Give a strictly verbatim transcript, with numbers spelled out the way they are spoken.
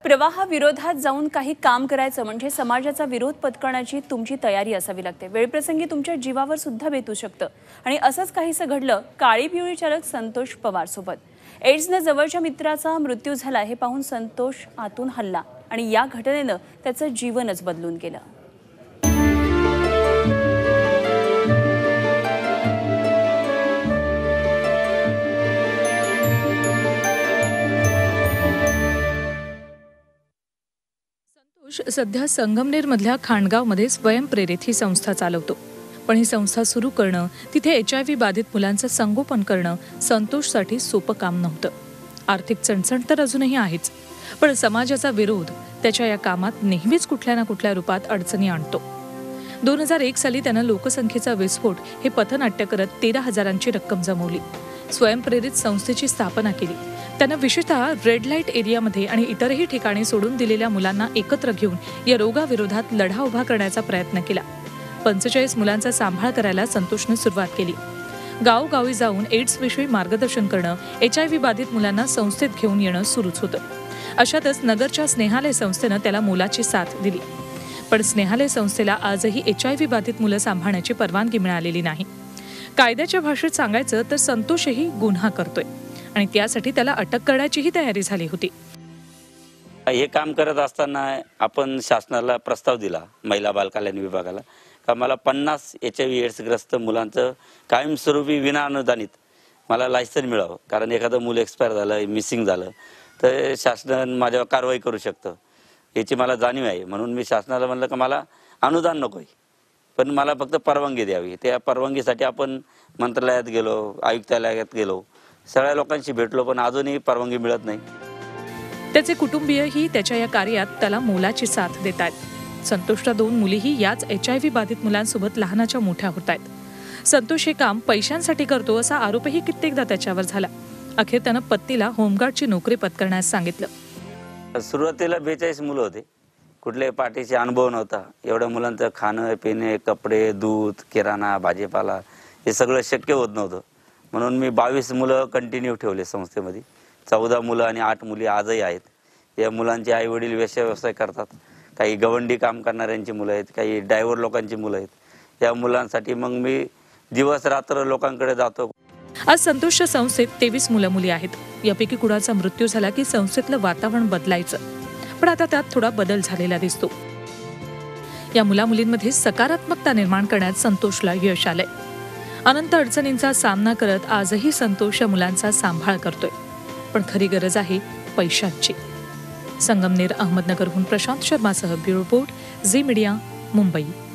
प्रवाहाविरोधात जाऊन काही काम करायचं म्हणजे समाजाचा विरोध पत्करण्याची तुमची तयारी असावी लागते। वेळप्रसंगी तुमच्या जीवावर सुद्धा बेतू शकतं आणि असंच काहीसं घडलं काळी पिवळी चालक संतोष पवार सोबत। एड्सने जवळच्या मित्राचा मृत्यू झाला हे पाहून संतोष आतून हल्ला आणि या घटनेनं त्याचं जीवनच बदलून गेलं। सध्या संगमनेरमधल्या खांडगावमध्ये स्वयंप्रेरित ही संस्था चालवतो। पण ही संस्था सुरू करणं, तिथे एच आय व्ही बाधित मुलांचं संगोपन करणं संतोषसाठी सोपं काम नव्हतं। आर्थिक चणचण तर अजूनही आहेच, पण समाजाचा विरोध त्याच्या या कामात नेहमीच कुठल्या ना कुठल्या रूपात अडचणी आणतो। दोन हजार एक साली त्यानं लोकसंख्येचा विस्फोट हे पथनाट्य करत तेरा हजारांची रक्कम जमवली। स्वयंप्रेरित संस्थेची स्थापना केली। त्यानं विशेषतः रेड लाईट एरियामध्ये आणि इतरही ठिकाणी सोडून दिलेल्या मुलांना एकत्र घेऊन या रोगाविरोधात लढा उभा करण्याचा प्रयत्न केला। पंचेचाळीस मुलांचा सांभाळ करायला संतोषने सुरुवात केली। गावोगावी जाऊन एड्स विषयी मार्गदर्शन करणं, एच आय व्ही बाधित मुलांना संस्थेत घेऊन येणं सुरूच होतं। अशातच नगरच्या स्नेहालय संस्थेनं त्याला मोलाची साथ दिली। पण स्नेहालय संस्थेला आजही एच आय व्ही बाधित मुलं सांभाळण्याची परवानगी मिळालेली नाही। कायद्याच्या भाषेत सांगायचं तर संतोषही गुन्हा करतोय आणि त्यासाठी त्याला अटक करण्याचीही तयारी झाली होती। हे काम करत असताना आपण शासनाला प्रस्ताव दिला, महिला बाल कल्याण विभागाला, का मला पन्नास एच आय व्ही एड्सग्रस्त मुलांचं कायमस्वरूपी विना अनुदानित मला लायसन मिळावं। कारण एखादं मूल एक्सपायर झालं, मिसिंग झालं तर शासन माझ्यावर कारवाई करू शकतं, याची मला जाणीव आहे। म्हणून मी शासनाला म्हणलं का मला अनुदान नको आहे, पण मला फक्त परवानगी द्यावी। त्या परवानगीसाठी आपण मंत्रालयात गेलो, आयुक्तालयात गेलो, सगळ्या लोकांशी भेटलो, पण अजूनही परवानगी मिळत नाही। त्याचे कुटुंबीयही त्याच्या या कार्यात त्याला मोलाची साथ देत आहेत। संतोषच्या दोन मुलीही याच एच आय व्ही बाधित मुलांसोबत लहानाच्या मोठ्या होत आहेत। संतोष हे काम पैशांसाठी करतो असा आरोपही कित्येकदा त्याच्यावर झाला। अखेर त्यानं पत्नीला होमगार्डची नोकरी पत्करण्यास सांगितलं। सुरुवातीला बेचाळीस मुलं होते, कुठल्याही पार्टीचे अनुभव नव्हता। एवढ्या मुलांचं खाणं पिणे, कपडे, दूध, किराणा, भाजीपाला हे सगळं शक्य होत नव्हतं। म्हणून मी बावीस मुलं कंटिन्यू ठेवले संस्थेमध्ये। चौदा मुलं आणि आठ मुली आजही आहेत। या मुलांचे आई वडील वेश्या व्यवसाय करतात, काही गवंडी काम करणाऱ्यांची मुलं आहेत, काही ड्रायव्हर लोकांची मुलं आहेत। या मुलांसाठी मग मी दिवस रात्र लोकांकडे जातो। आज संतोषच्या संस्थेत तेवीस मुलं मुली आहेत। यापैकी कुणाचा मृत्यू झाला की संस्थेतलं वातावरण बदलायचं, पण आता त्यात थोडा बदल झालेला दिसतो। या मुला मुलींमध्ये सकारात्मकता निर्माण करण्यात संतोषला यश आलंय। अनंत अडचणींचा सामना करत आजही संतोष या मुलांचा सांभाळ करतोय, पण खरी गरज आहे पैशांची। संगमनेर अहमदनगरहून प्रशांत शर्मासह bureau report, Zee media, Mumbai.